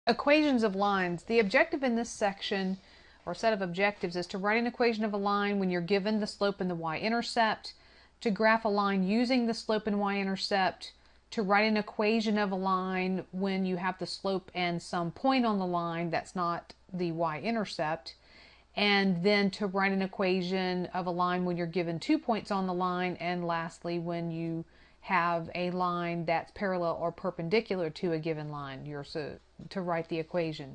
Equations of lines. The objective in this section or set of objectives is to write an equation of a line when you're given the slope and the y-intercept, to graph a line using the slope and y-intercept, to write an equation of a line when you have the slope and some point on the line that's not the y-intercept, and then to write an equation of a line when you're given 2 points on the line, and lastly when you have a line that's parallel or perpendicular to a given line. You're to write the equation.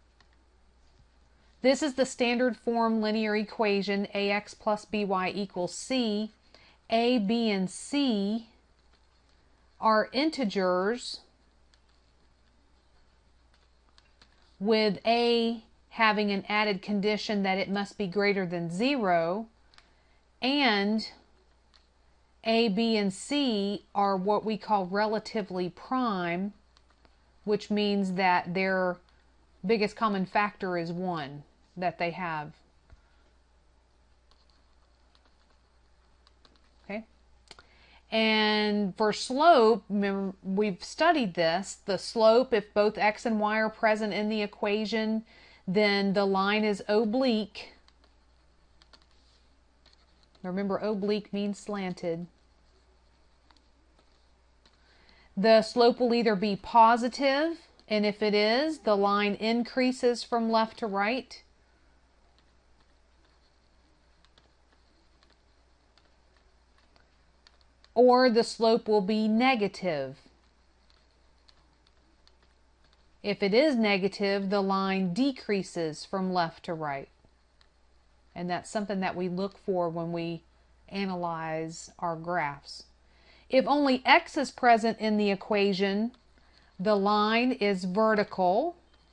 This is the standard form linear equation ax plus by equals c. A, b, and c are integers, with a having an added condition that it must be greater than 0, and a, b, and c are what we call relatively prime, which means that their biggest common factor is 1 that they have. Okay. And for slope, remember, we've studied this. The slope, if both x and y are present in the equation, then the line is oblique. Remember, oblique means slanted. The slope will either be positive, and if it is, the line increases from left to right. Or the slope will be negative. If it is negative, the line decreases from left to right. And that's something that we look for when we analyze our graphs. If only x is present in the equation, the line is vertical,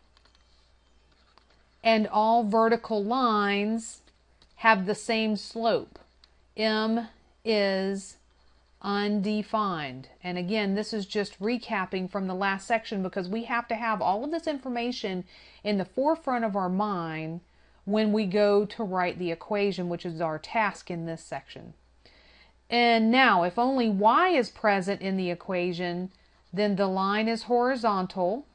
and all vertical lines have the same slope. M is undefined. And again, this is just recapping from the last section, because we have to have all of this information in the forefront of our mind when we go to write the equation, which is our task in this section. And now, if only y is present in the equation, then the line is horizontal,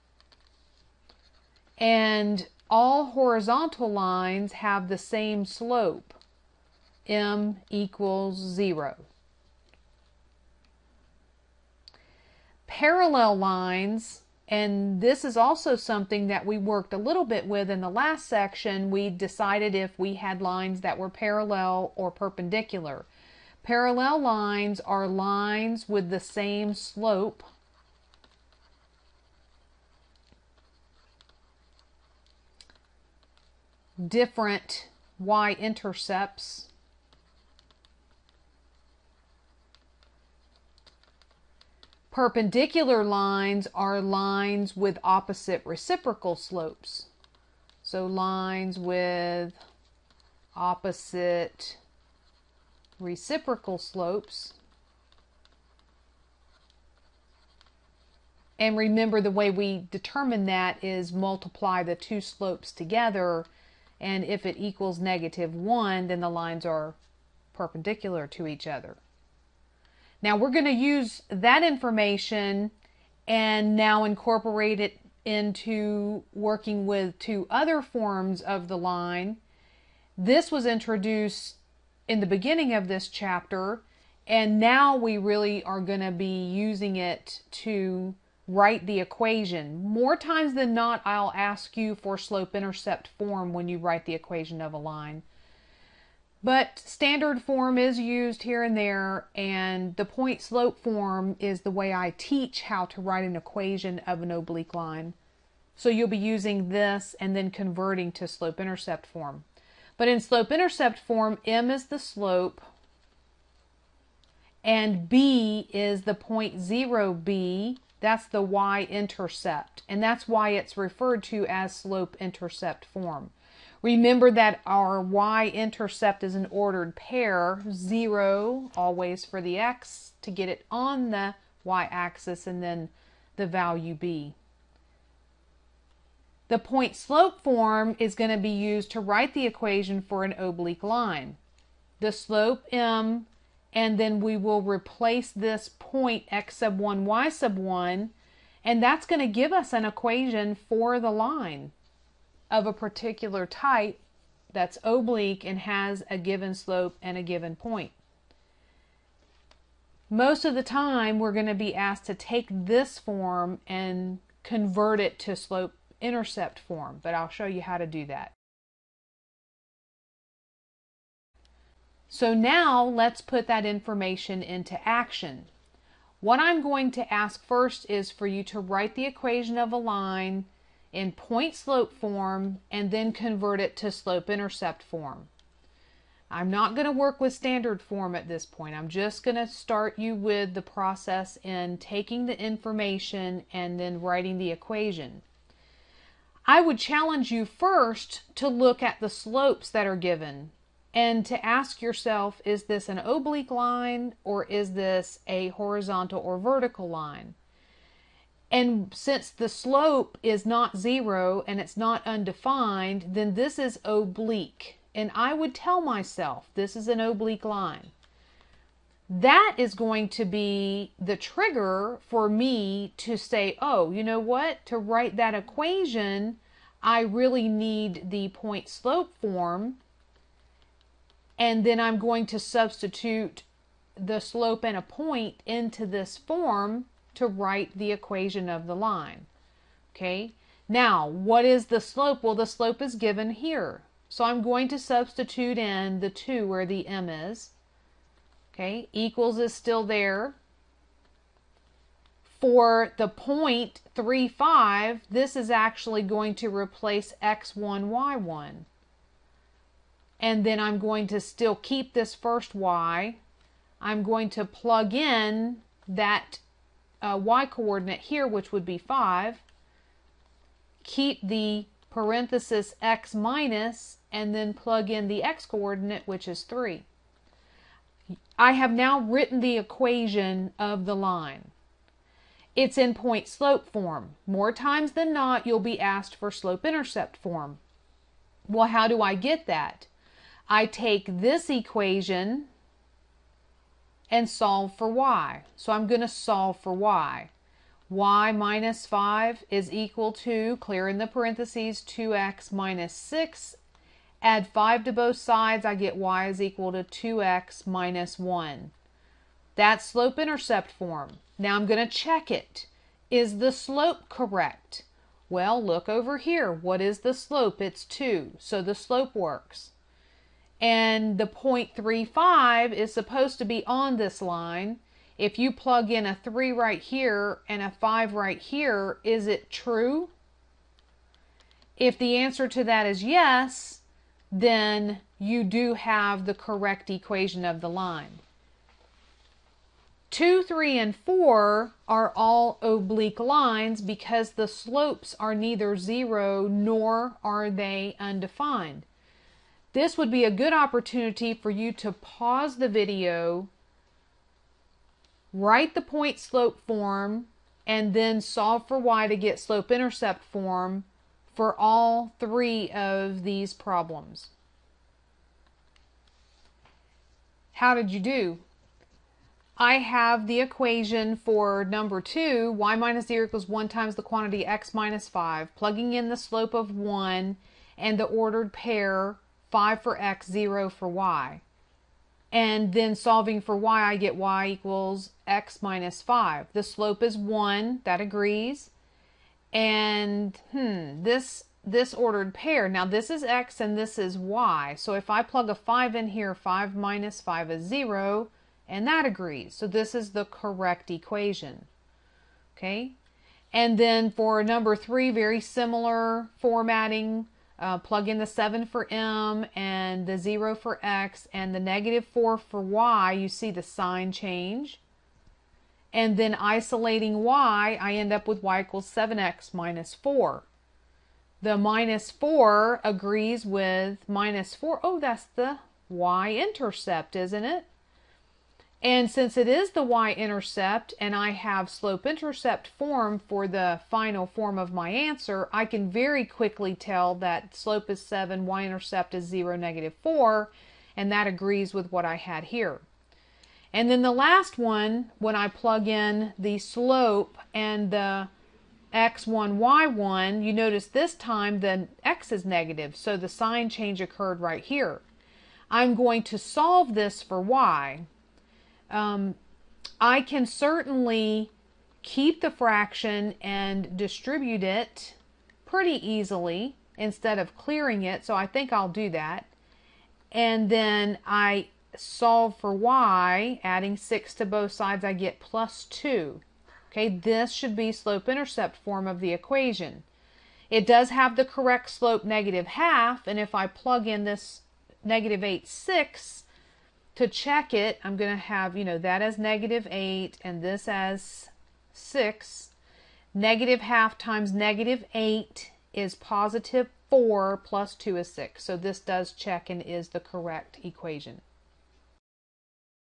and all horizontal lines have the same slope. M equals 0. Parallel lines, and this is also something that we worked a little bit with in the last section. We decided if we had lines that were parallel or perpendicular. Parallel lines are lines with the same slope. Different y-intercepts. Perpendicular lines are lines with opposite reciprocal slopes. So lines with opposite reciprocal slopes. And remember, the way we determine that is multiply the two slopes together, and if it equals -1, then the lines are perpendicular to each other. Now we're going to use that information and now incorporate it into working with two other forms of the line. This was introduced in the beginning of this chapter, and now we really are going to be using it to write the equation. More times than not, I'll ask you for slope-intercept form when you write the equation of a line. But standard form is used here and there, and the point-slope form is the way I teach how to write an equation of an oblique line. So you'll be using this and then converting to slope-intercept form. But in slope-intercept form, M is the slope, and B is the point 0B. That's the y-intercept, and that's why it's referred to as slope-intercept form. Remember that our y-intercept is an ordered pair, 0 always for the x to get it on the y-axis, and then the value b. The point-slope form is going to be used to write the equation for an oblique line. The slope m, and then we will replace this point x sub 1, y sub 1, And that's going to give us an equation for the line of a particular type that's oblique and has a given slope and a given point. Most of the time, we're going to be asked to take this form and convert it to slope-intercept form, but I'll show you how to do that. So now let's put that information into action. What I'm going to ask first is for you to write the equation of a line in point-slope form and then convert it to slope-intercept form. I'm not going to work with standard form at this point. I'm just going to start you with the process in taking the information and then writing the equation. I would challenge you first to look at the slopes that are given and to ask yourself, is this an oblique line or is this a horizontal or vertical line? And since the slope is not 0 and it's not undefined, then this is oblique. And I would tell myself, this is an oblique line. That is going to be the trigger for me to say, oh, you know what? To write that equation, I really need the point slope form. And then I'm going to substitute the slope and a point into this form to write the equation of the line. Okay, now what is the slope? Well, the slope is given here. So I'm going to substitute in the 2 where the m is. Okay, equals is still there. For the point 3, 5, this is actually going to replace x1, y1. And then I'm going to still keep this first y. I'm going to plug in that y coordinate here, which would be 5. Keep the parenthesis x minus, and then plug in the x coordinate, which is 3. I have now written the equation of the line. It's in point slope form. More times than not, you'll be asked for slope-intercept form. Well, how do I get that? I take this equation and solve for y. So I'm going to solve for y. Y minus 5 is equal to, clear in the parentheses, 2x minus 6. Add 5 to both sides, I get y is equal to 2x minus 1. That's slope-intercept form. Now I'm going to check it. Is the slope correct? Well, look over here. What is the slope? It's 2. So the slope works. And the 0.35 is supposed to be on this line. If you plug in a 3 right here and a 5 right here, is it true? If the answer to that is yes, then you do have the correct equation of the line. 2, 3, and 4 are all oblique lines because the slopes are neither 0 nor are they undefined. This would be a good opportunity for you to pause the video, write the point slope form, and then solve for y to get slope-intercept form for all 3 of these problems. How did you do? I have the equation for number 2, y minus 0 equals 1 times the quantity x minus 5, plugging in the slope of 1 and the ordered pair, 5 for x, 0 for y. And then solving for y, I get y equals x minus 5. The slope is 1, that agrees. And this ordered pair, now this is x and this is y. So if I plug a 5 in here, 5 minus 5 is 0, and that agrees. So this is the correct equation. Okay? And then for number 3, very similar formatting. Plug in the 7 for m and the 0 for x and the negative 4 for y. You see the sign change. And then isolating y, I end up with y equals 7x minus 4. The minus 4 agrees with minus 4. Oh, that's the y-intercept, isn't it? And since it is the y-intercept and I have slope-intercept form for the final form of my answer, I can very quickly tell that slope is 7, y-intercept is 0, negative 4, and that agrees with what I had here. And then the last one, when I plug in the slope and the x1, y1, you notice this time the x is negative, so the sign change occurred right here. I'm going to solve this for y. I can certainly keep the fraction and distribute it pretty easily instead of clearing it, so I think I'll do that. And then I solve for y, adding 6 to both sides, I get plus 2. Okay, this should be slope-intercept form of the equation. It does have the correct slope -1/2, and if I plug in this -8/6 to check it, I'm going to have, that as -8 and this as 6. -1/2 times -8 is +4 plus 2 is 6. So this does check and is the correct equation.